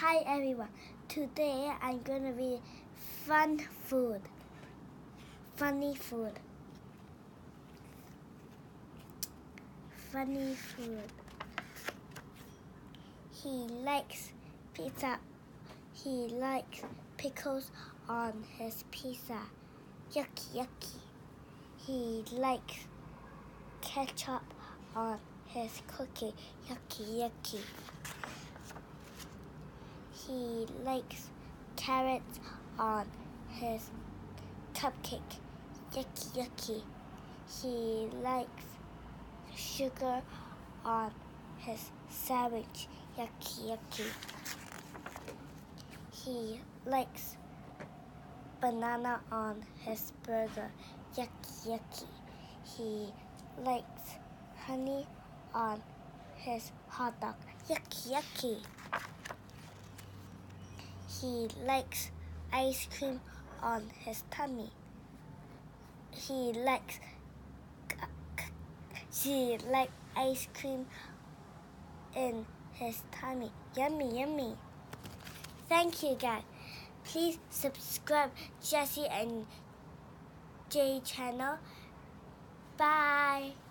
Hi everyone, today I'm gonna be funny food. Funny food. He likes pizza. He likes pickles on his pizza. Yucky, yucky. He likes ketchup on his cookie. Yucky, yucky. He likes carrots on his cupcake. Yucky, yucky. He likes sugar on his sandwich. Yucky, yucky. He likes banana on his burger. Yucky, yucky. He likes honey on his hot dog. Yucky, yucky. He likes ice cream on his tummy. He likes ice cream in his tummy. Yummy, yummy. Thank you, guys. Please subscribe Jessie and J channel. Bye.